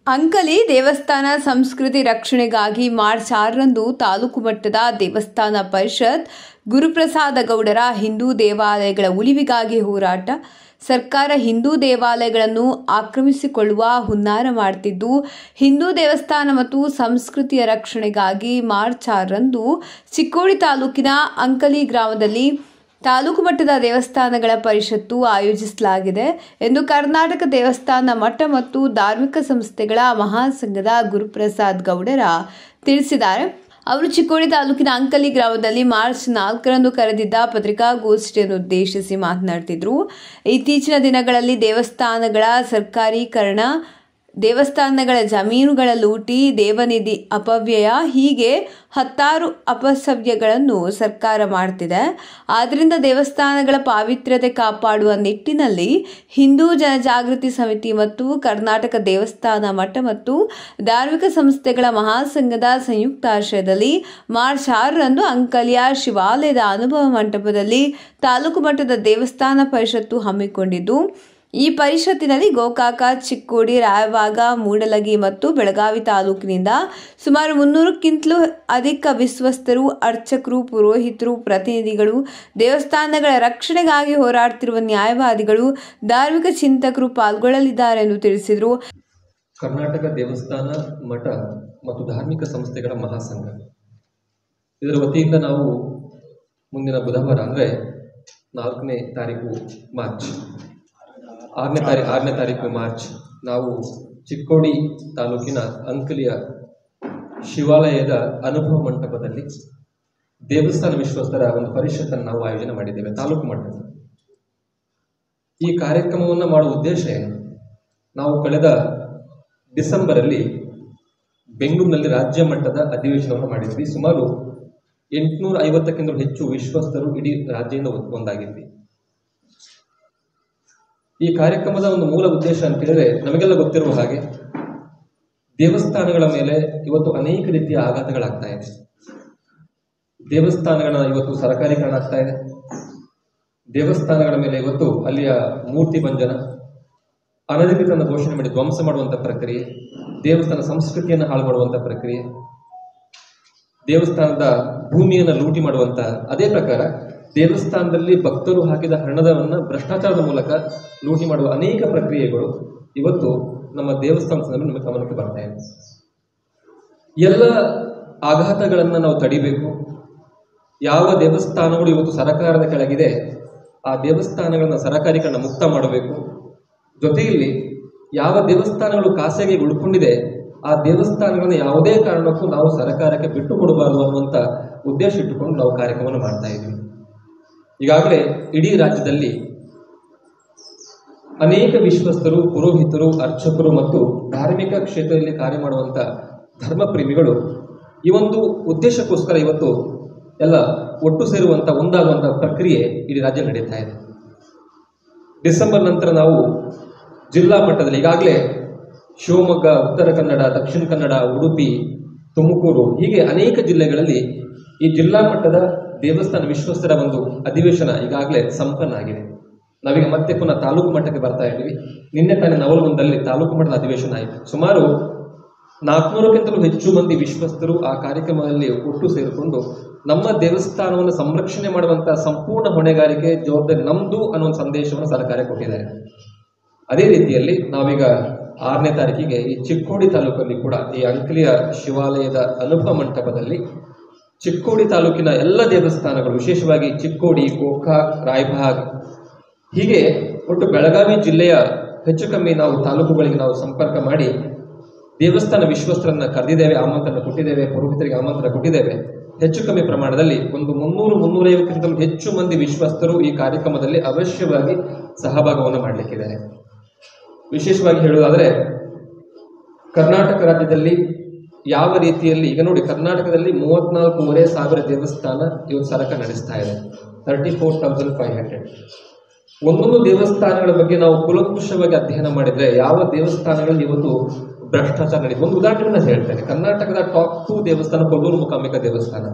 ಅಂಕಲಿ ದೇವಸ್ಥಾನ ಸಂಸ್ಕೃತಿ ರಕ್ಷಣೆಗಾಗಿ ಮಾರ್ಚ್ 6ರಂದು ತಾಲೂಕು ಮಟ್ಟದ ದೇವಸ್ಥಾನ ಪರಿಷತ್ ಗುರುಪ್ರಸಾದ ಗೌಡರ ಹಿಂದೂ ದೇವಾಲಯಗಳ ಉಳಿವಿಗಾಗಿ ಹೋರಾಟ. ಸರ್ಕಾರ ಹಿಂದೂ ದೇವಾಲಯಗಳನ್ನು ಆಕ್ರಮಿಸಿಕೊಳ್ಳುವ ಹುನ್ನಾರ ಮಾಡುತ್ತಿದ್ದು, ಹಿಂದೂ ದೇವಸ್ಥಾನ ಮತ್ತು ಸಂಸ್ಕೃತಿಯ ರಕ್ಷಣೆಗಾಗಿ ಮಾರ್ಚ್ 6ರಂದು ಚಿಕ್ಕೋಡಿ ತಾಲೂಕಿನ ಅಂಕಲಿ ಗ್ರಾಮದಲ್ಲಿ ತಾಲೂಕು ಮಟ್ಟದ ದೇವಸ್ಥಾನಗಳ ಪರಿಷತ್ತು ಆಯೋಜಿಸಲಾಗಿದೆ ಎಂದು ಕರ್ನಾಟಕ ದೇವಸ್ಥಾನ ಮಠ ಮತ್ತು ಧಾರ್ಮಿಕ ಸಂಸ್ಥೆಗಳ ಮಹಾಸಂಘದ ಗುರುಪ್ರಸಾದ್ ಗೌಡರ ತಿಳಿಸಿದ್ದಾರೆ. ಅವರು ಚಿಕ್ಕೋಡಿ ತಾಲೂಕಿನ ಅಂಕಲಿ ಗ್ರಾಮದಲ್ಲಿ ಮಾರ್ಚ್ 4ರಂದು ಕರೆದಿದ್ದ ಪತ್ರಿಕಾಗೋಷ್ಠಿಯನ್ನು ಉದ್ದೇಶಿಸಿ ಮಾತನಾಡುತ್ತಿದ್ದರು. ಇತ್ತೀಚಿನ ದಿನಗಳಲ್ಲಿ ದೇವಸ್ಥಾನಗಳ ಸರ್ಕಾರೀಕರಣ, ದೇವಸ್ಥಾನಗಳ ಜಮೀನುಗಳ ಲೂಟಿ, ದೇವನಿಧಿ ಅಪವ್ಯಯ ಹೀಗೆ ಹತ್ತಾರು ಅಪಸವ್ಯಗಳನ್ನು ಸರ್ಕಾರ ಮಾಡುತ್ತಿದೆ. ಆದ್ದರಿಂದ ದೇವಸ್ಥಾನಗಳ ಪಾವಿತ್ರ್ಯತೆ ಕಾಪಾಡುವ ನಿಟ್ಟಿನಲ್ಲಿ ಹಿಂದೂ ಜನಜಾಗೃತಿ ಸಮಿತಿ ಮತ್ತು ಕರ್ನಾಟಕ ದೇವಸ್ಥಾನ ಮಠ ಮತ್ತು ಧಾರ್ಮಿಕ ಸಂಸ್ಥೆಗಳ ಮಹಾಸಂಘದ ಸಂಯುಕ್ತಾಶ್ರಯದಲ್ಲಿ ಮಾರ್ಚ್ 6ರಂದು ಅಂಕಲಿಯ ಶಿವಾಲಯದ ಅನುಭವ ಮಂಟಪದಲ್ಲಿ ತಾಲೂಕು ಮಟ್ಟದ ದೇವಸ್ಥಾನ ಪರಿಷತ್ತು ಹಮ್ಮಿಕೊಂಡಿದ್ದು, ಈ ಪರಿಷತ್ತಿನಲ್ಲಿ ಗೋಕಾಕ, ಚಿಕ್ಕೋಡಿ, ರಾಯಬಾಗ, ಮೂಡಲಗಿ ಮತ್ತು ಬೆಳಗಾವಿ ತಾಲೂಕಿನಿಂದ ಸುಮಾರು 300ಕ್ಕಿಂತಲೂ ಅಧಿಕ ವಿಶ್ವಸ್ತರು, ಅರ್ಚಕರು, ಪುರೋಹಿತರು, ಪ್ರತಿನಿಧಿಗಳು, ದೇವಸ್ಥಾನಗಳ ರಕ್ಷಣೆಗಾಗಿ ಹೋರಾಡುತ್ತಿರುವ ನ್ಯಾಯವಾದಿಗಳು, ಧಾರ್ಮಿಕ ಚಿಂತಕರು ಪಾಲ್ಗೊಳ್ಳಲಿದ್ದಾರೆ ಎಂದು ತಿಳಿಸಿದರು. ಕರ್ನಾಟಕ ದೇವಸ್ಥಾನ ಮಠ ಮತ್ತು ಧಾರ್ಮಿಕ ಸಂಸ್ಥೆಗಳ ಮಹಾಸಂಘ ಇದರ ವತಿಯಿಂದ ನಾವು ಮುಂದಿನ ಬುಧವಾರ ಅಂದರೆ 4ನೇ ತಾರೀಕು ಮಾರ್ಚ್ 6ನೇ ತಾರೀಕು ಮಾರ್ಚ್ ನಾವು ಚಿಕ್ಕೋಡಿ ತಾಲೂಕಿನ ಅಂಕಲಿಯ ಶಿವಾಲಯದ ಅನುಭವ ಮಂಟಪದಲ್ಲಿ ದೇವಸ್ಥಾನ ವಿಶ್ವಸ್ತರ ಒಂದು ಪರಿಷತ್ತನ್ನು ನಾವು ಆಯೋಜನೆ ಮಾಡಿದ್ದೇವೆ ತಾಲೂಕು ಮಟ್ಟದಲ್ಲಿ. ಈ ಕಾರ್ಯಕ್ರಮವನ್ನು ಮಾಡುವ ಉದ್ದೇಶ ಏನು? ನಾವು ಕಳೆದ ಡಿಸೆಂಬರಲ್ಲಿ ಬೆಂಗಳೂರಿನಲ್ಲಿ ರಾಜ್ಯ ಮಟ್ಟದ ಅಧಿವೇಶನವನ್ನು ಮಾಡಿದ್ವಿ. ಸುಮಾರು 850ಕ್ಕಿಂತ ಹೆಚ್ಚು ವಿಶ್ವಸ್ತರು ಇಡೀ ರಾಜ್ಯದಿಂದ ಒಂದಾಗಿದ್ವಿ. ಈ ಕಾರ್ಯಕ್ರಮದ ಒಂದು ಮೂಲ ಉದ್ದೇಶ ಅಂತ ಹೇಳಿದ್ರೆ, ನಮಗೆಲ್ಲ ಗೊತ್ತಿರುವ ಹಾಗೆ ದೇವಸ್ಥಾನಗಳ ಮೇಲೆ ಇವತ್ತು ಅನೇಕ ರೀತಿಯ ಆಘಾತಗಳಾಗ್ತಾ ಇದೆ. ದೇವಸ್ಥಾನಗಳ ಇವತ್ತು ಸರಕಾರೀಕರಣ ಆಗ್ತಾ ಇದೆ. ದೇವಸ್ಥಾನಗಳ ಮೇಲೆ ಇವತ್ತು ಅಲ್ಲಿಯ ಮೂರ್ತಿ ಭಂಜನ, ಅನಧಿಕೃತ ಘೋಷಣೆ ಮಾಡಿ ಧ್ವಂಸ ಮಾಡುವಂಥ ಪ್ರಕ್ರಿಯೆ, ದೇವಸ್ಥಾನ ಸಂಸ್ಕೃತಿಯನ್ನು ಹಾಳು ಮಾಡುವಂಥ ಪ್ರಕ್ರಿಯೆ, ದೇವಸ್ಥಾನದ ಭೂಮಿಯನ್ನು ಲೂಟಿ ಮಾಡುವಂಥ, ಅದೇ ಪ್ರಕಾರ ದೇವಸ್ಥಾನದಲ್ಲಿ ಭಕ್ತರು ಹಾಕಿದ ಹಣವನ್ನು ಭ್ರಷ್ಟಾಚಾರದ ಮೂಲಕ ಲೂಟಿ ಮಾಡುವ ಅನೇಕ ಪ್ರಕ್ರಿಯೆಗಳು ಇವತ್ತು ನಮ್ಮ ದೇವಸ್ಥಾನದಲ್ಲಿ ನಮ್ಮ ಗಮನಕ್ಕೆ ಬರ್ತಾ ಇದೆ. ಎಲ್ಲ ಆಘಾತಗಳನ್ನು ನಾವು ತಡಿಬೇಕು. ಯಾವ ದೇವಸ್ಥಾನಗಳು ಇವತ್ತು ಸರಕಾರದ ಕೆಳಗಿದೆ ಆ ದೇವಸ್ಥಾನಗಳನ್ನು ಸರಕಾರೀಕರಣ ಮುಕ್ತ ಮಾಡಬೇಕು. ಜೊತೆಯಲ್ಲಿ ಯಾವ ದೇವಸ್ಥಾನಗಳು ಖಾಸಗಿ ಉಳ್ಕೊಂಡಿದೆ ಆ ದೇವಸ್ಥಾನಗಳನ್ನು ಯಾವುದೇ ಕಾರಣಕ್ಕೂ ನಾವು ಸರಕಾರಕ್ಕೆ ಬಿಟ್ಟು ಕೊಡಬಾರದು ಅನ್ನುವಂಥ ಉದ್ದೇಶ ಇಟ್ಟುಕೊಂಡು ನಾವು ಕಾರ್ಯಕ್ರಮವನ್ನು ಮಾಡ್ತಾ ಇದ್ದೀವಿ. ಈಗಾಗಲೇ ಇಡೀ ರಾಜ್ಯದಲ್ಲಿ ಅನೇಕ ವಿಶ್ವಸ್ತರು, ಪುರೋಹಿತರು, ಅರ್ಚಕರು ಮತ್ತು ಧಾರ್ಮಿಕ ಕ್ಷೇತ್ರದಲ್ಲಿ ಕಾರ್ಯ ಮಾಡುವಂಥ ಧರ್ಮಪ್ರೇಮಿಗಳು ಈ ಒಂದು ಉದ್ದೇಶಕ್ಕೋಸ್ಕರ ಇವತ್ತು ಎಲ್ಲ ಒಟ್ಟು ಸೇರುವಂಥ ಒಂದಾಗುವಂಥ ಪ್ರಕ್ರಿಯೆ ಇಡೀ ರಾಜ್ಯ ನಡೀತಾ ಇದೆ. ಡಿಸೆಂಬರ್ ನಂತರ ನಾವು ಜಿಲ್ಲಾ ಮಟ್ಟದಲ್ಲಿ ಈಗಾಗಲೇ ಶಿವಮೊಗ್ಗ, ಉತ್ತರ ಕನ್ನಡ, ದಕ್ಷಿಣ ಕನ್ನಡ, ಉಡುಪಿ, ತುಮಕೂರು ಹೀಗೆ ಅನೇಕ ಜಿಲ್ಲೆಗಳಲ್ಲಿ ಈ ಜಿಲ್ಲಾ ಮಟ್ಟದ ದೇವಸ್ಥಾನ ವಿಶ್ವಸ್ತರ ಒಂದು ಅಧಿವೇಶನ ಈಗಾಗಲೇ ಸಂಪನ್ನ ಆಗಿದೆ. ನಾವೀಗ ಮತ್ತೆ ಪುನಃ ತಾಲೂಕು ಮಟ್ಟಕ್ಕೆ ಬರ್ತಾ ಇದ್ದೀವಿ. ನಿನ್ನೆ ತಾನೇ ನವಲಗುಂದದಲ್ಲಿ ತಾಲೂಕು ಮಟ್ಟದ ಅಧಿವೇಶನ ಆಯಿತು. ಸುಮಾರು 400ಕ್ಕಿಂತಲೂ ಹೆಚ್ಚು ಮಂದಿ ವಿಶ್ವಸ್ತರು ಆ ಕಾರ್ಯಕ್ರಮದಲ್ಲಿ ಒಟ್ಟು ಸೇರಿಕೊಂಡು ನಮ್ಮ ದೇವಸ್ಥಾನವನ್ನು ಸಂರಕ್ಷಣೆ ಮಾಡುವಂಥ ಸಂಪೂರ್ಣ ಹೊಣೆಗಾರಿಕೆ, ಜವಾಬ್ದಾರಿ ನಮ್ಮದು ಅನ್ನೋ ಒಂದು ಸಂದೇಶವನ್ನು ಸರ್ಕಾರ ಕೊಟ್ಟಿದ್ದಾರೆ. ಅದೇ ರೀತಿಯಲ್ಲಿ ನಾವೀಗ 6ನೇ ತಾರೀಕಿಗೆ ಈ ಚಿಕ್ಕೋಡಿ ತಾಲೂಕಲ್ಲಿ ಕೂಡ ಈ ಅಂಕಲಿಯ ಶಿವಾಲಯದ ಅನುಭವ ಮಂಟಪದಲ್ಲಿ ಚಿಕ್ಕೋಡಿ ತಾಲೂಕಿನ ಎಲ್ಲ ದೇವಸ್ಥಾನಗಳು, ವಿಶೇಷವಾಗಿ ಚಿಕ್ಕೋಡಿ, ಗೋಕಾಕ್, ರಾಯಬಾಗ್ ಹೀಗೆ ಒಟ್ಟು ಬೆಳಗಾವಿ ಜಿಲ್ಲೆಯ ಹೆಚ್ಚು ಕಮ್ಮಿ ನಾವು ತಾಲೂಕುಗಳಿಗೆ ನಾವು ಸಂಪರ್ಕ ಮಾಡಿ ದೇವಸ್ಥಾನ ವಿಶ್ವಸ್ತರನ್ನು ಕರೆದಿದ್ದೇವೆ, ಆಮಂತ್ರಣ ಕೊಟ್ಟಿದ್ದೇವೆ, ಪುರೋಹಿತರಿಗೆ ಆಮಂತ್ರಣ ಕೊಟ್ಟಿದ್ದೇವೆ. ಹೆಚ್ಚು ಕಮ್ಮಿ ಪ್ರಮಾಣದಲ್ಲಿ ಒಂದು 300-350ಕ್ಕಿಂತಲೂ ಹೆಚ್ಚು ಮಂದಿ ವಿಶ್ವಸ್ತರು ಈ ಕಾರ್ಯಕ್ರಮದಲ್ಲಿ ಅವಶ್ಯವಾಗಿ ಸಹಭಾಗವನ್ನು ಮಾಡಲಿಕ್ಕಿದ್ದಾರೆ. ವಿಶೇಷವಾಗಿ ಹೇಳುವುದಾದರೆ ಕರ್ನಾಟಕ ರಾಜ್ಯದಲ್ಲಿ ಯಾವ ರೀತಿಯಲ್ಲಿ ಈಗ ನೋಡಿ, ಕರ್ನಾಟಕದಲ್ಲಿ 34,500 ದೇವಸ್ಥಾನ ಇವತ್ತು ಸರ್ಕಾರ ನಡೆಸ್ತಾ ಇದೆ. 34,500. ಒಂದೊಂದು ದೇವಸ್ಥಾನಗಳ ಬಗ್ಗೆ ನಾವು ಕುಲಂಕುಷವಾಗಿ ಅಧ್ಯಯನ ಮಾಡಿದರೆ ಯಾವ ದೇವಸ್ಥಾನಗಳಲ್ಲಿ ಇವತ್ತು ಭ್ರಷ್ಟಾಚಾರ ನಡೆಯುತ್ತೆ. ಒಂದು ಉದಾಹರಣೆಯನ್ನು ಹೇಳ್ತೇನೆ. ಕರ್ನಾಟಕದ ಟಾಪ್ 2 ದೇವಸ್ಥಾನ ಕೊಲ್ಲೂರು ಮೂಕಾಂಬಿಕಾ ದೇವಸ್ಥಾನ.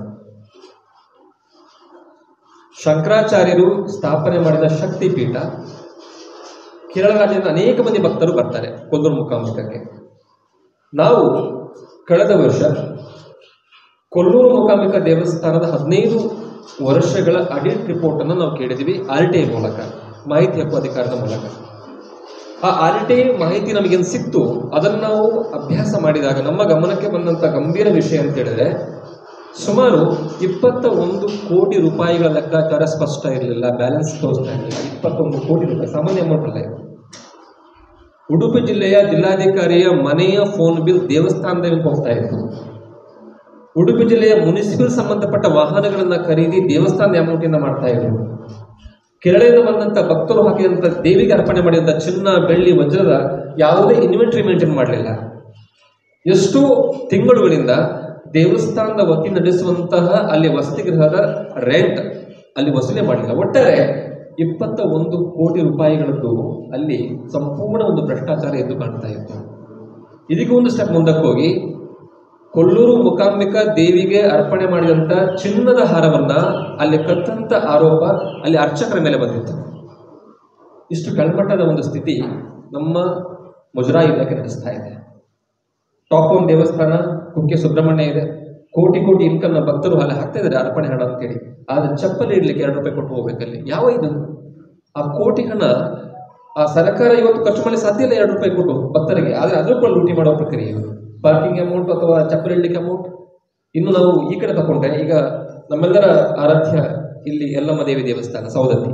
ಶಂಕರಾಚಾರ್ಯರು ಸ್ಥಾಪನೆ ಮಾಡಿದ ಶಕ್ತಿ ಪೀಠ. ಕೇರಳ ರಾಜ್ಯದಿಂದ ಅನೇಕ ಮಂದಿ ಭಕ್ತರು ಬರ್ತಾರೆ ಕೊಲ್ಲೂರು ಮೂಕಾಂಬಿಕಕ್ಕೆ. ನಾವು ಕಳೆದ ವರ್ಷ ಕೊಲ್ಲೂರು ಮೂಕಾಂಬಿಕಾ ದೇವಸ್ಥಾನದ 15 ವರ್ಷಗಳ ಆಡಿಟ್ ರಿಪೋರ್ಟನ್ನು ನಾವು ಕೇಳಿದ್ದೀವಿ RTI ಮೂಲಕ, ಮಾಹಿತಿ ಹಕ್ಕು ಅಧಿಕಾರದ ಮೂಲಕ. ಆ RTI ಮಾಹಿತಿ ನಮಗೇನು ಸಿಕ್ತು ಅದನ್ನು ನಾವು ಅಭ್ಯಾಸ ಮಾಡಿದಾಗ ನಮ್ಮ ಗಮನಕ್ಕೆ ಬಂದಂಥ ಗಂಭೀರ ವಿಷಯ ಅಂತ ಹೇಳಿದ್ರೆ, ಸುಮಾರು 21 ಕೋಟಿ ರೂಪಾಯಿಗಳ ಲೆಕ್ಕಾಚಾರ ಸ್ಪಷ್ಟ ಇರಲಿಲ್ಲ, ಬ್ಯಾಲೆನ್ಸ್ ತೋರಿಸ್ತಾ ಇರಲಿಲ್ಲ. 21 ಕೋಟಿ ರೂಪಾಯಿ ಸಾಮಾನ್ಯ ಅಮೌಂಟ್ ಅಲ್ಲ ಇದು. ಉಡುಪಿ ಜಿಲ್ಲೆಯ ಜಿಲ್ಲಾಧಿಕಾರಿಯ ಮನೆಯ ಫೋನ್ ಬಿಲ್ ದೇವಸ್ಥಾನದಲ್ಲಿ ಹೋಗ್ತಾ ಇತ್ತು. ಉಡುಪಿ ಜಿಲ್ಲೆಯ ಮುನಿಸಿಪಲ್ ಸಂಬಂಧಪಟ್ಟ ವಾಹನಗಳನ್ನ ಖರೀದಿ ದೇವಸ್ಥಾನದ ಅಮೌಂಟಿಂದ ಮಾಡ್ತಾ ಇದ್ರು. ಕೇರಳದಿಂದ ಬಂದಂತ ಭಕ್ತರು ಹಾಕಿದಂತ ದೇವಿಗೆ ಅರ್ಪಣೆ ಮಾಡಿದಂತ ಚಿನ್ನ, ಬೆಳ್ಳಿ, ವಜ್ರದ ಯಾವುದೇ ಇನ್ವೆಂಟರಿ ಮೇಂಟೈನ್ ಮಾಡಲಿಲ್ಲ. ಎಷ್ಟೋ ತಿಂಗಳುಗಳಿಂದ ದೇವಸ್ಥಾನದ ವತಿ ನಡೆಸುವಂತಹ ಅಲ್ಲಿ ವಸತಿಗೃಹದ ರೆಂಟ್ ಅಲ್ಲಿ ವಸೂಲಿ ಮಾಡಲಿಲ್ಲ. ಒಟ್ಟಾರೆ 21 ಕೋಟಿ ರೂಪಾಯಿಗಳದ್ದು ಅಲ್ಲಿ ಸಂಪೂರ್ಣ ಒಂದು ಭ್ರಷ್ಟಾಚಾರ ಎದ್ದು ಕಾಣ್ತಾ ಇತ್ತು. ಇದಕ್ಕೆ ಒಂದು ಸ್ಟೆಪ್ ಮುಂದಕ್ಕೆ ಹೋಗಿ ಕೊಲ್ಲೂರು ಮೂಕಾಂಬಿಕಾ ದೇವಿಗೆ ಅರ್ಪಣೆ ಮಾಡಿದಂಥ ಚಿನ್ನದ ಹಾರವನ್ನ ಅಲ್ಲಿ ಕತ್ತಂತ ಆರೋಪ ಅಲ್ಲಿ ಅರ್ಚಕರ ಮೇಲೆ ಬಂದಿತ್ತು. ಇಷ್ಟು ಕೆಳಮಟ್ಟದ ಒಂದು ಸ್ಥಿತಿ ನಮ್ಮ ಮುಜರಾಯಿ ಇಲಾಖೆ ನಡೆಸ್ತಾ ಇದೆ. ಟಾಪ್ ಒನ್ ದೇವಸ್ಥಾನ ಕುಕ್ಕೆ ಸುಬ್ರಹ್ಮಣ್ಯ ಇದೆ, ಕೋಟಿ ಕೋಟಿ ಇನ್ಕಮ್ನ ಭಕ್ತರು ಅಲ್ಲಿ ಹಾಕ್ತಾ ಇದ್ದಾರೆ ಅರ್ಪಣೆ ಹಣ ಅಂತೇಳಿ. ಆದ್ರೆ ಚಪ್ಪಲಿ ಇಡ್ಲಿಕ್ಕೆ 2 ರೂಪಾಯಿ ಕೊಟ್ಟು ಹೋಗ್ಬೇಕಲ್ಲಿ. ಯಾವ ಇದು ಆ ಕೋಟಿ ಹಣ ಆ ಸರ್ಕಾರ ಇವತ್ತು ಖರ್ಚು ಮಾಡಲಿಕ್ಕೆ ಸಾಧ್ಯ ಇಲ್ಲ 2 ರೂಪಾಯಿ ಕೊಟ್ಟು ಭಕ್ತರಿಗೆ. ಆದರೆ ಅದ್ರ ಕೂಡ ಲೂಟಿ ಮಾಡೋ ಪ್ರಕ್ರಿಯೆ, ಪಾರ್ಕಿಂಗ್ ಅಮೌಂಟ್ ಅಥವಾ ಚಪ್ಪಲಿ ಇಡ್ಲಿಕ್ಕೆ ಅಮೌಂಟ್. ಇನ್ನು ನಾವು ಈ ಕಡೆ ತಗೊಂಡ್ರೆ, ಈಗ ನಮ್ಮೆಲ್ಲರ ಆರಾಧ್ಯ ಇಲ್ಲಿ ಯಲ್ಲಮ್ಮ ದೇವಿ ದೇವಸ್ಥಾನ ಸೌದತ್ತಿ,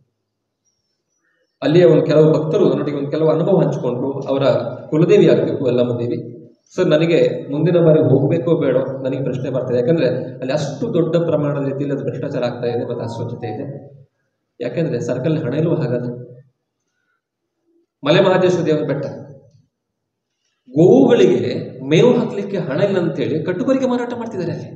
ಅಲ್ಲಿಯ ಒಂದು ಕೆಲವು ಭಕ್ತರು ನನ್ನೊಟ್ಟಿಗೆ ಒಂದು ಕೆಲವು ಅನುಭವ ಹಂಚಿಕೊಂಡ್ರು. ಅವರ ಕುಲದೇವಿ ಆಗಬೇಕು ಯಲ್ಲಮ್ಮ ದೇವಿ. ಸರ್, ನನಗೆ ಮುಂದಿನ ಬಾರಿ ಹೋಗಬೇಕೋ ಬೇಡೋ ನನಗೆ ಪ್ರಶ್ನೆ ಬರ್ತದೆ. ಯಾಕಂದ್ರೆ ಅಲ್ಲಿ ಅಷ್ಟು ದೊಡ್ಡ ಪ್ರಮಾಣದ ರೀತಿಯಲ್ಲಿ ಅದು ಭ್ರಷ್ಟಾಚಾರ ಆಗ್ತಾ ಇದೆ ಮತ್ತು ಅಸ್ವಚ್ಛತೆ ಇದೆ. ಯಾಕೆಂದ್ರೆ ಸರ್ಕಲ್ ಹಣ ಇಲ್ವ ಹಾಗಾದ್ರೆ. ಮಲೆ ಮಹದೇಶ್ವರ ದೇವರ ಬೆಟ್ಟ, ಗೋವುಗಳಿಗೆ ಮೇವು ಹಾಕ್ಲಿಕ್ಕೆ ಹಣ ಇಲ್ಲ ಅಂತೇಳಿ ಕಟ್ಟುಬರಿಗೆ ಮಾರಾಟ ಮಾಡ್ತಿದ್ದಾರೆ ಅಲ್ಲಿ.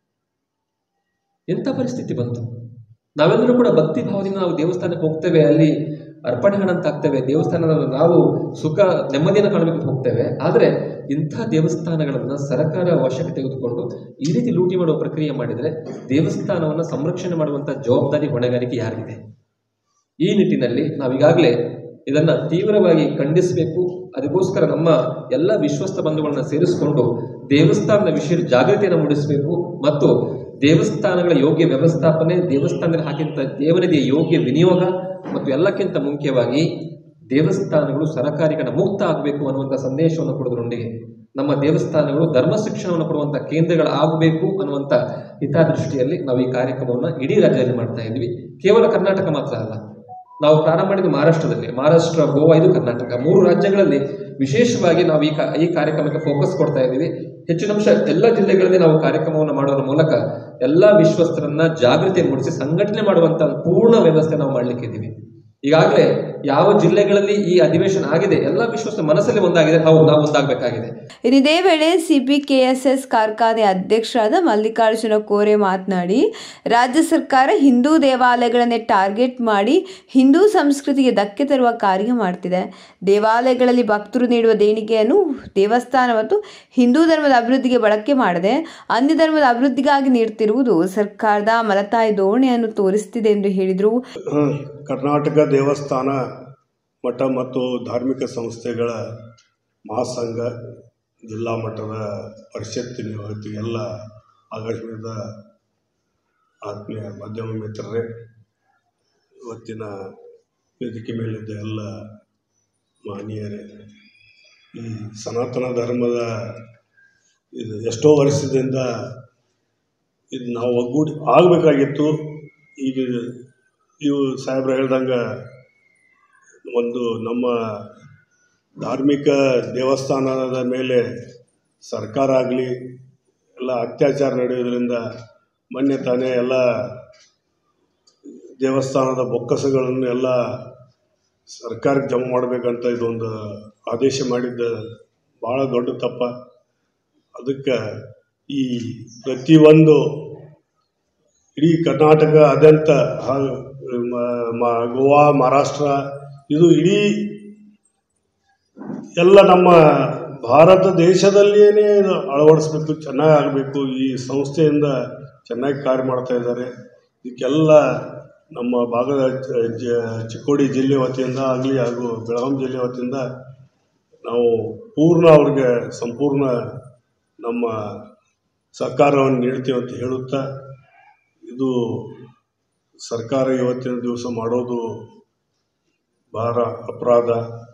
ಎಂಥ ಪರಿಸ್ಥಿತಿ ಬಂತು. ನಾವೆಲ್ಲರೂ ಕೂಡ ಭಕ್ತಿ ಭಾವದಿಂದ ನಾವು ದೇವಸ್ಥಾನಕ್ಕೆ ಹೋಗ್ತೇವೆ, ಅಲ್ಲಿ ಅರ್ಪಣೆ ಹಣ ಅಂತ ಆಗ್ತೇವೆ, ದೇವಸ್ಥಾನದ ನಾವು ಸುಖ ನೆಮ್ಮದಿಯನ್ನು ಕಾಣಬೇಕು ಹೋಗ್ತೇವೆ. ಆದರೆ ಇಂಥ ದೇವಸ್ಥಾನಗಳನ್ನು ಸರ್ಕಾರ ವಶಕ್ಕೆ ತೆಗೆದುಕೊಂಡು ಈ ರೀತಿ ಲೂಟಿ ಮಾಡುವ ಪ್ರಕ್ರಿಯೆ ಮಾಡಿದರೆ ದೇವಸ್ಥಾನವನ್ನು ಸಂರಕ್ಷಣೆ ಮಾಡುವಂಥ ಜವಾಬ್ದಾರಿ, ಹೊಣೆಗಾರಿಕೆ ಯಾರಿಗಿದೆ? ಈ ನಿಟ್ಟಿನಲ್ಲಿ ನಾವೀಗಾಗಲೇ ಇದನ್ನು ತೀವ್ರವಾಗಿ ಖಂಡಿಸಬೇಕು. ಅದಕ್ಕೋಸ್ಕರ ನಮ್ಮ ಎಲ್ಲ ವಿಶ್ವಸ್ತ ಬಂಧುಗಳನ್ನ ಸೇರಿಸಿಕೊಂಡು ದೇವಸ್ಥಾನದ ವಿಷಯ ಜಾಗೃತಿಯನ್ನು ಮೂಡಿಸಬೇಕು ಮತ್ತು ದೇವಸ್ಥಾನಗಳ ಯೋಗ್ಯ ವ್ಯವಸ್ಥಾಪನೆ, ದೇವಸ್ಥಾನದಲ್ಲಿ ಹಾಕಿದಂಥ ದೇವನಿಧಿಯ ಯೋಗ್ಯ ವಿನಿಯೋಗ ಮತ್ತು ಎಲ್ಲಕ್ಕಿಂತ ಮುಖ್ಯವಾಗಿ ದೇವಸ್ಥಾನಗಳು ಸರಕಾರಿಗಳ ಮುಕ್ತ ಆಗಬೇಕು ಅನ್ನುವಂಥ ಸಂದೇಶವನ್ನು ಕೊಡೋದ್ರೊಂದಿಗೆ ನಮ್ಮ ದೇವಸ್ಥಾನಗಳು ಧರ್ಮ ಶಿಕ್ಷಣವನ್ನು ಕೊಡುವಂಥ ಕೇಂದ್ರಗಳಾಗಬೇಕು ಅನ್ನುವಂಥ ಹಿತದೃಷ್ಟಿಯಲ್ಲಿ ನಾವು ಈ ಕಾರ್ಯಕ್ರಮವನ್ನು ಇಡೀ ರಾಜ್ಯದಲ್ಲಿ ಮಾಡ್ತಾ ಇದ್ವಿ. ಕೇವಲ ಕರ್ನಾಟಕ ಮಾತ್ರ ಅಲ್ಲ, ನಾವು ಪ್ರಾರಂಭ ಮಾಡಿದ್ದು ಮಹಾರಾಷ್ಟ್ರದಲ್ಲಿ, ಮಹಾರಾಷ್ಟ್ರ, ಗೋವಾ, ಇದು ಕರ್ನಾಟಕ, 3 ರಾಜ್ಯಗಳಲ್ಲಿ ವಿಶೇಷವಾಗಿ ನಾವು ಈ ಕಾರ್ಯಕ್ರಮಕ್ಕೆ ಫೋಕಸ್ ಕೊಡ್ತಾ ಇದ್ದೀವಿ. ಹೆಚ್ಚಿನ ಅಂಶ ಎಲ್ಲ ಜಿಲ್ಲೆಗಳಲ್ಲಿ ನಾವು ಕಾರ್ಯಕ್ರಮವನ್ನು ಮಾಡೋದ್ರ ಮೂಲಕ ಎಲ್ಲ ವಿಶ್ವಸ್ತರನ್ನ ಜಾಗೃತಿ ಮೂಡಿಸಿ ಸಂಘಟನೆ ಮಾಡುವಂತ ಪೂರ್ಣ ವ್ಯವಸ್ಥೆ ನಾವು ಮಾಡ್ಲಿಕ್ಕಿದ್ದೀವಿ. ಈಗಾಗಲೇ ಯಾವ ಜಿಲ್ಲೆಗಳಲ್ಲಿ ಈ ಅಧಿವೇಶನ ಆಗಿದೆ ಎಲ್ಲ ವಿಶ್ವಸ್ತ ಮನಸ್ಸಲ್ಲಿ ಒಂದಾಗಿದೆ. ಹೌದು, ನಾವು ಒಂದಾಗಬೇಕಾಗಿದೆ. ಇದೇ ವೇಳೆ CPKSS ಕಾರ್ಖಾನೆ ಅಧ್ಯಕ್ಷರಾದ ಮಲ್ಲಿಕಾರ್ಜುನ ಕೋರೆ ಮಾತನಾಡಿ, ರಾಜ್ಯ ಸರ್ಕಾರ ಹಿಂದೂ ದೇವಾಲಯಗಳನ್ನೇ ಟಾರ್ಗೆಟ್ ಮಾಡಿ ಹಿಂದೂ ಸಂಸ್ಕೃತಿಗೆ ಧಕ್ಕೆ ತರುವ ಕಾರ್ಯ ಮಾಡ್ತಿದೆ. ದೇವಾಲಯಗಳಲ್ಲಿ ಭಕ್ತರು ನೀಡುವ ದೇಣಿಗೆಯನ್ನು ದೇವಸ್ಥಾನ ಮತ್ತು ಹಿಂದೂ ಧರ್ಮದ ಅಭಿವೃದ್ಧಿಗೆ ಬಳಕೆ ಮಾಡದೆ ಅನ್ಯ ಧರ್ಮದ ಅಭಿವೃದ್ಧಿಗಾಗಿ ನೀಡುತ್ತಿರುವುದು ಸರ್ಕಾರದ ಮಲತಾಯಿ ಧೋರಣೆಯನ್ನು ತೋರಿಸುತ್ತಿದೆ ಎಂದು ಹೇಳಿದರು. ಕರ್ನಾಟಕ ದೇವಸ್ಥಾನ ಮಠ ಮತ್ತು ಧಾರ್ಮಿಕ ಸಂಸ್ಥೆಗಳ ಮಹಾಸಂಘ ಜಿಲ್ಲಾ ಮಟ್ಟದ ಪರಿಷತ್ತಿನ ಎಲ್ಲ ಆಗಮಿಸಿದ ಆತ್ಮೀಯ ಮಾಧ್ಯಮ ಮಿತ್ರರೇ, ಇವತ್ತಿನ ವೇದಿಕೆ ಮೇಲಿದ್ದ ಎಲ್ಲ ಮಾನ್ಯರೇ, ಈ ಸನಾತನ ಧರ್ಮದ ಇದು ಎಷ್ಟೋ ವರ್ಷದಿಂದ ಇದು ನಾವು ಒಗ್ಗೂಡಿ ಆಗಬೇಕಾಗಿತ್ತು. ಈಗ ಇವು ಸಾಹೇಬ್ರು ಹೇಳ್ದಂಗೆ ಒಂದು ನಮ್ಮ ಧಾರ್ಮಿಕ ದೇವಸ್ಥಾನದ ಮೇಲೆ ಸರ್ಕಾರ ಆಗಲಿ ಎಲ್ಲ ಅತ್ಯಾಚಾರ ನಡೆಯೋದ್ರಿಂದ ಮೊನ್ನೆ ತಾನೇ ಎಲ್ಲ ದೇವಸ್ಥಾನದ ಬೊಕ್ಕಸಗಳನ್ನು ಎಲ್ಲ ಸರ್ಕಾರಕ್ಕೆ ಜಮಾ ಮಾಡಬೇಕಂತ ಇದೊಂದು ಆದೇಶ ಮಾಡಿದ್ದ ಭಾಳ ದೊಡ್ಡ ತಪ್ಪ. ಅದಕ್ಕೆ ಈ ಪ್ರತಿಯೊಂದು ಇಡೀ ಕರ್ನಾಟಕದಾದ್ಯಂತ ಗೋವಾ, ಮಹಾರಾಷ್ಟ್ರ, ಇದು ಇಡೀ ಎಲ್ಲ ನಮ್ಮ ಭಾರತ ದೇಶದಲ್ಲಿಯೇ ಇದು ಅಳವಡಿಸ್ಬೇಕು, ಚೆನ್ನಾಗಿ ಆಗಬೇಕು. ಈ ಸಂಸ್ಥೆಯಿಂದ ಚೆನ್ನಾಗಿ ಕಾರ್ಯ ಮಾಡ್ತಾ ಇದ್ದಾರೆ. ಇದಕ್ಕೆಲ್ಲ ನಮ್ಮ ಭಾಗದ ಚಿಕ್ಕೋಡಿ ಜಿಲ್ಲೆ ವತಿಯಿಂದ ಆಗಲಿ ಹಾಗೂ ಬೆಳಗಾವಿ ಜಿಲ್ಲೆ ವತಿಯಿಂದ ನಾವು ಪೂರ್ಣ ಅವ್ರಿಗೆ ಸಂಪೂರ್ಣ ನಮ್ಮ ಸಹಕಾರವನ್ನು ನೀಡ್ತೀವಿ ಅಂತ ಹೇಳುತ್ತಾ, ಇದು ಸರ್ಕಾರ ಇವತ್ತಿನ ದಿವಸ ಮಾಡೋದು ಭಾಳ ಅಪರಾಧ.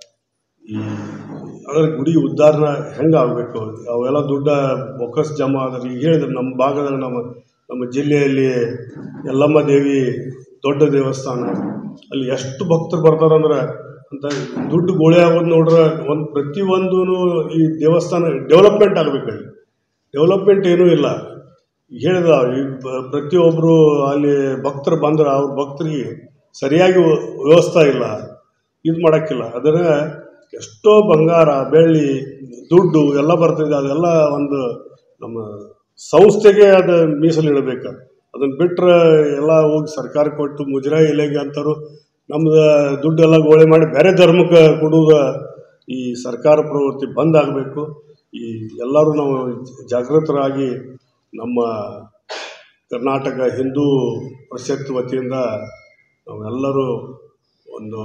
ಅದರ ಗುಡಿ ಉದ್ಧಾರಣ ಹೆಂಗೆ ಆಗಬೇಕು, ಅವೆಲ್ಲ ದುಡ್ಡ ಬೊಕ್ಕಸ್ ಜಮಾ ಆದರೆ. ಈಗ ಹೇಳಿದ್ರೆ ನಮ್ಮ ಭಾಗದಲ್ಲಿ ನಮ್ಮ ಜಿಲ್ಲೆಯಲ್ಲಿ ಯಲ್ಲಮ್ಮ ದೇವಿ ದೊಡ್ಡ ದೇವಸ್ಥಾನ, ಅಲ್ಲಿ ಎಷ್ಟು ಭಕ್ತರು ಬರ್ತಾರಂದ್ರೆ ಅಂತ ದುಡ್ಡು ಗೋಳೆ ಆಗೋದು ನೋಡ್ರೆ ಪ್ರತಿಯೊಂದೂ ಈ ದೇವಸ್ಥಾನ ಡೆವಲಪ್ಮೆಂಟ್ ಆಗಬೇಕಲ್ಲಿ. ಡೆವಲಪ್ಮೆಂಟ್ ಏನೂ ಇಲ್ಲ. ಹೇಳಿದ ಈ ಪ್ರತಿಯೊಬ್ಬರು ಅಲ್ಲಿ ಭಕ್ತರು ಬಂದ್ರೆ ಅವ್ರ ಭಕ್ತರಿಗೆ ಸರಿಯಾಗಿ ವ್ಯವಸ್ಥೆ ಇಲ್ಲ, ಇದು ಮಾಡೋಕ್ಕಿಲ್ಲ. ಅದರ ಎಷ್ಟೋ ಬಂಗಾರ ಬೆಳ್ಳಿ ದುಡ್ಡು ಎಲ್ಲ ಬರ್ತಿದೆ, ಅದೆಲ್ಲ ಒಂದು ನಮ್ಮ ಸಂಸ್ಥೆಗೆ ಅದು ಮೀಸಲಿಡಬೇಕು. ಅದನ್ನು ಬಿಟ್ಟರೆ ಎಲ್ಲ ಹೋಗಿ ಸರ್ಕಾರ ಕೊಟ್ಟು ಮುಜರಾಯಿ ಇಲೆಗೆ ಅಂತಾರು ನಮ್ಮದು ದುಡ್ಡೆಲ್ಲ ಗೋಳೆ ಮಾಡಿ ಬೇರೆ ಧರ್ಮಕ್ಕೆ ಕೊಡುವುದು ಈ ಸರ್ಕಾರ ಪ್ರವೃತ್ತಿ ಬಂದ್ ಆಗಬೇಕು. ಈ ಎಲ್ಲರೂ ನಾವು ಜಾಗೃತರಾಗಿ ನಮ್ಮ ಕರ್ನಾಟಕ ಹಿಂದೂ ಪರಿಷತ್ ವತಿಯಿಂದ ನಾವೆಲ್ಲರೂ ಒಂದು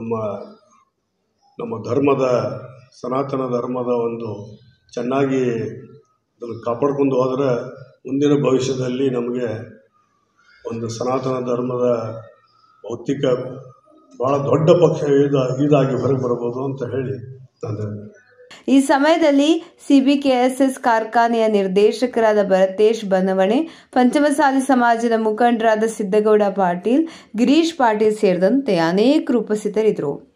ನಮ್ಮ ಧರ್ಮದ ಸನಾತನ ಧರ್ಮದ ಒಂದು ಚೆನ್ನಾಗಿ ಅದನ್ನು ಕಾಪಾಡ್ಕೊಂಡು ಹೋದರೆ ಮುಂದಿನ ಭವಿಷ್ಯದಲ್ಲಿ ನಮಗೆ ಒಂದು ಸನಾತನ ಧರ್ಮದ ಭೌತಿಕ ಭಾಳ ದೊಡ್ಡ ಪಕ್ಷ ಇದಾಗಿ ಹೊರಗೆ ಬರಬಹುದು ಅಂತ ಹೇಳಿ ನಾನು. ಈ ಸಮಯದಲ್ಲಿ ಸಿಬಿಕೆಎಸ್ಎಸ್ ಕಾರ್ಖಾನೆಯ ನಿರ್ದೇಶಕರಾದ ಭರತೇಶ್ ಬನವಣೆ, ಪಂಚಮಸಾಲಿ ಸಮಾಜದ ಮುಖಂಡರಾದ ಸಿದ್ದಗೌಡ ಪಾಟೀಲ್, ಗಿರೀಶ್ ಪಾಟೀಲ್ ಸೇರಿದಂತೆ ಅನೇಕರು ಉಪಸ್ಥಿತರಿದ್ದರು.